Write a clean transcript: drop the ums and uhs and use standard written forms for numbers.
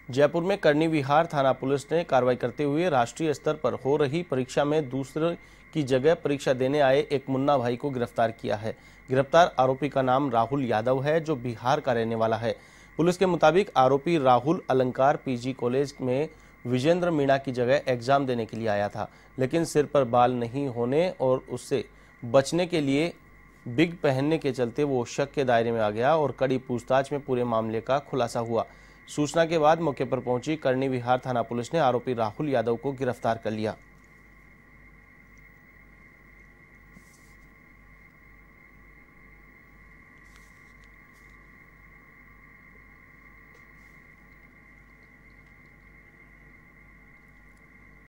जयपुर में करनी विहार थाना पुलिस ने कार्रवाई करते हुए राष्ट्रीय स्तर पर हो रही परीक्षा में दूसरे की जगह परीक्षा देने आए एक मुन्ना भाई को गिरफ्तार किया है। गिरफ्तार आरोपी का नाम राहुल यादव है, जो बिहार का रहने वाला है। पुलिस के मुताबिक आरोपी राहुल अलंकार पीजी कॉलेज में विजेंद्र मीणा की जगह एग्जाम देने के लिए आया था, लेकिन सिर पर बाल नहीं होने और उससे बचने के लिए बिग पहनने के चलते वो शक के दायरे में आ गया और कड़ी पूछताछ में पूरे मामले का खुलासा हुआ। सूचना के बाद मौके पर पहुंची करनी विहार थाना पुलिस ने आरोपी राहुल यादव को गिरफ्तार कर लिया।